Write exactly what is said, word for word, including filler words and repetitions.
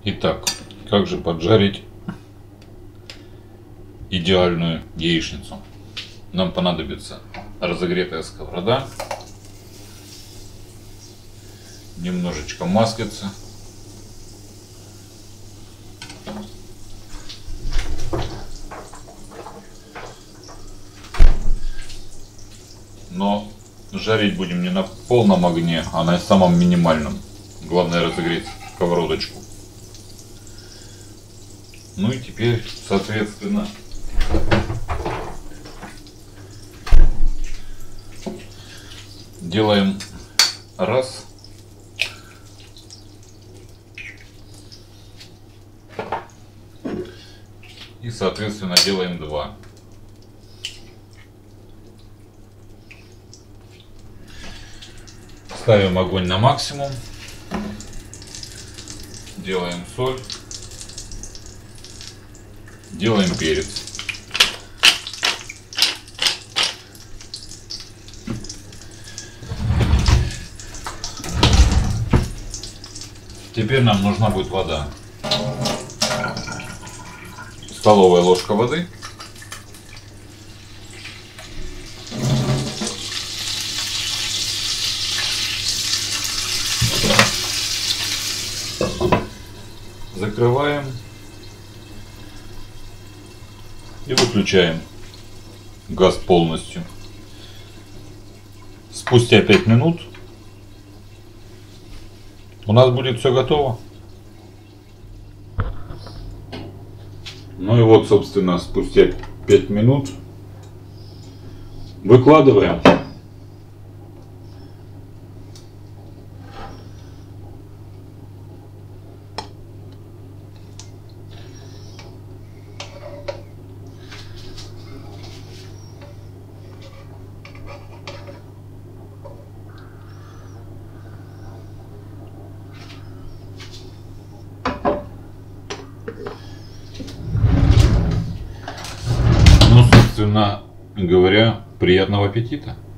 Итак, как же поджарить идеальную яичницу? Нам понадобится разогретая сковорода, немножечко маслица, но жарить будем не на полном огне, а на самом минимальном. Главное разогреть сковородочку. Ну и теперь, соответственно, делаем раз. И, соответственно, делаем два. Ставим огонь на максимум. Делаем соль. Делаем перец. Теперь нам нужна будет вода. Столовая ложка воды. Закрываем и выключаем газ полностью. Спустя пять минут у нас будет все готово. Ну и вот, собственно, спустя пять минут выкладываем. Ну, собственно говоря, приятного аппетита!